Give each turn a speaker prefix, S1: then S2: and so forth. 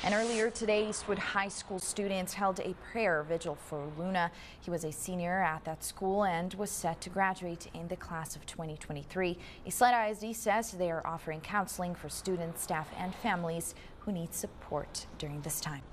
S1: And earlier today, Eastwood High School students held a prayer vigil for Luna. He was a senior at that school and was set to graduate in the class of 2023. Isleta ISD says they are offering counseling for students, staff, and families who need support during this time.